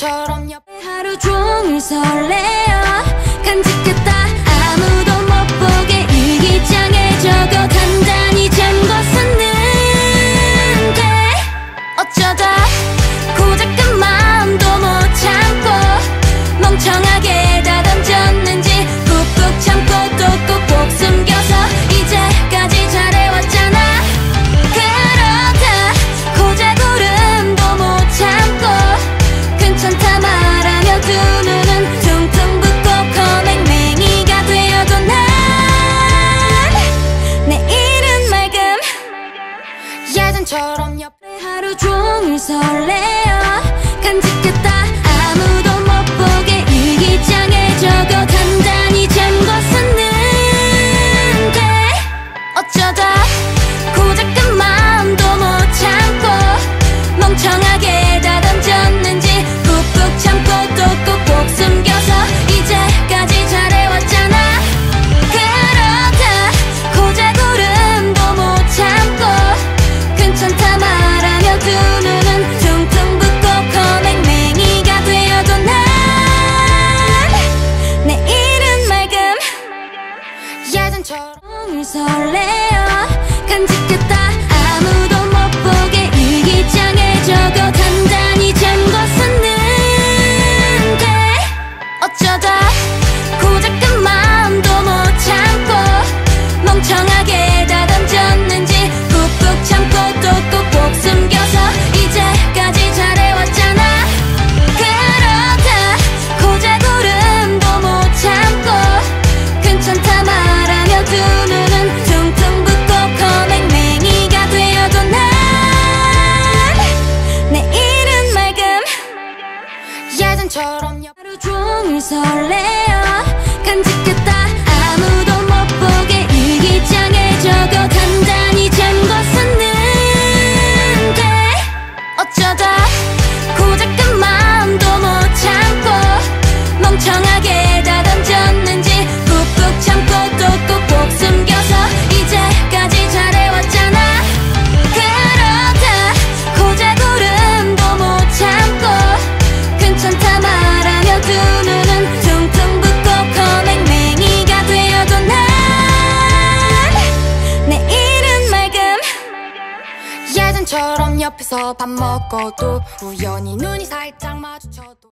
야단처럼 옆에 하루 종일 설레어 간직했다 아무도 못 보게 일기장에 적어 단단히 잠궜었는데 어쩌다 고작한 마음도 못 참고 멍청하게 다 던졌는지 꾹꾹 참고 또 꾹꾹 숨겨서 이제까지 잘해왔잖아. 그러다 고작 울음도 못 참고 괜찮다 말하며 두 눈은 퉁퉁 붓고 커맹맹이가 되어도 난 내일은 맑음 야단처럼 옆에 하루 종일 설레어 간직했다 아무도 못 보게 일기장에 적어 단단히 잠궜었는데 어쩌다 고작한 마음도 못 참고 멍청하게 다 던졌는지 꾹꾹 참고 또 꾹꾹 숨겨서 이제까지 잘해왔잖아. 그러다 고작 울음도 못 참고 괜찮다 말하며 두 눈은 퉁퉁 붓고 커맹맹이가 되어도 난 내일은 맑음 야단처럼 설레어 간직했다 아무도 못 보게 일기장에 적어 단단히 잠궜었는데 어쩌다 고작한 마음도 못 참고 멍청하게 다 던졌는지 꾹꾹 참고 또 꾹꾹 숨겨서 이제까지 잘해왔잖아. 그러다 고작 울음도 못 참고 괜찮다 말하며 두 눈은 퉁퉁 붓고 커맹맹이가 되어도 난 내일은 맑음 야단처럼 하루 종일 설레어 간직했다 아무도 못 보게 일기장에 적어 단단히 잠궜었는데 어쩌다 고작한 마음도 못 참고 멍청하게 다 던졌는지 꾹꾹 참고 또 꾹꾹 숨겨서 이제까지 잘해왔잖아. 그러다 고작 울음도 못 참고 괜찮다 말하며 두 눈은 퉁퉁 붓고 커맹맹이가 되어도 난 내일은 맑음 야단처럼 옆에서 밥 먹어도 우연히 눈이 살짝 마주쳐도